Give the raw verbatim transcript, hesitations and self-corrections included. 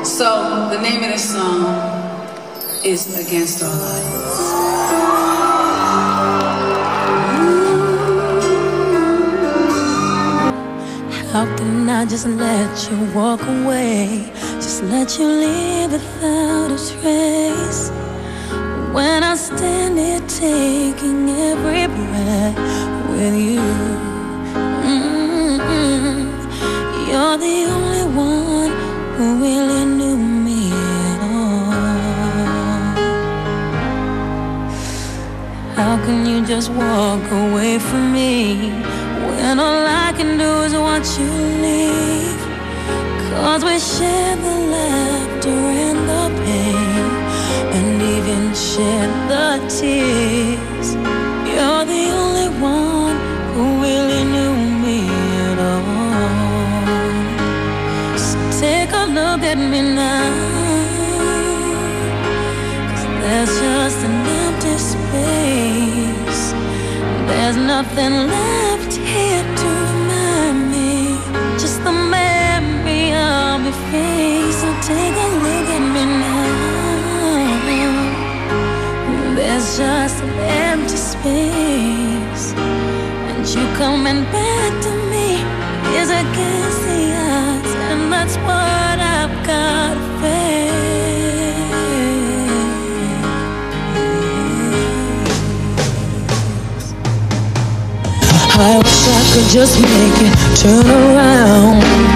So the name of this song is Against All Odds. How can I just let you walk away? Just let you leave without a trace. When I stand here taking every breath with you, mm-hmm. You're the only one who really knew me at all. How can you just walk away from me when all I can do is watch you leave? Cause we shared the laughter and the pain, and even shared the tears. You're the only one who really knew me at all. So take a look at me now, cause there's just an empty space. There's nothing left here to remind me, just the memory of your face. So take a look at me now. There's just an empty space, and you coming back to me is against the odds, and that's what I've got to face. I wish I could just make it turn around.